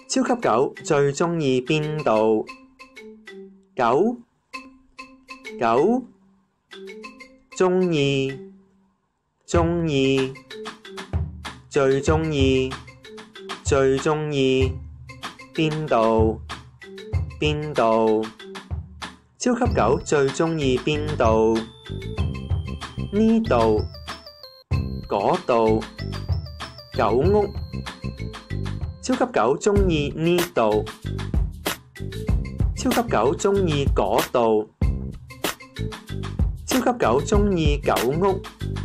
超級狗最鍾意邊度？狗鍾意最鍾意邊度？超級狗最鍾意邊度？呢度嗰度狗屋。超級狗鍾意呢度，超級狗鍾意嗰度。超級狗鍾意狗屋，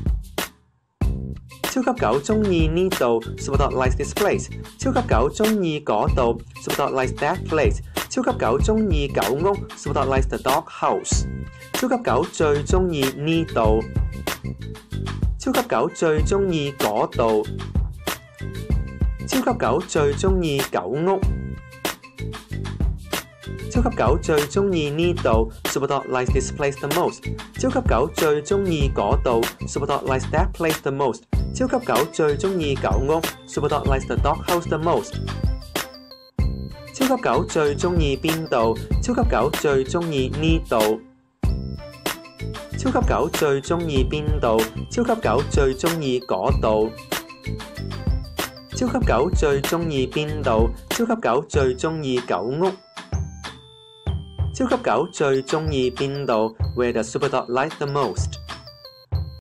超級狗鍾意呢度 Superdog likes this place。超級狗鍾意嗰度 Superdog likes that place。超級狗鍾意狗屋 Superdog likes the dog house。超級狗最鍾意呢度，超級狗最鍾意嗰度。超級狗最鍾意狗屋，超級狗最鍾意呢度 Superdog likes this place the most。超級狗最鍾意嗰度 Superdog likes that place the most。超級狗最鍾意狗屋 Superdog likes the dog house the most。超級狗最鍾意邊度？超級狗最鍾意呢度。超級狗最鍾意邊度？超級狗最鍾意嗰度。超級狗最鍾意邊度？超級狗最鍾意狗屋。超級狗最鍾意邊度？ Where does Superdog like the most？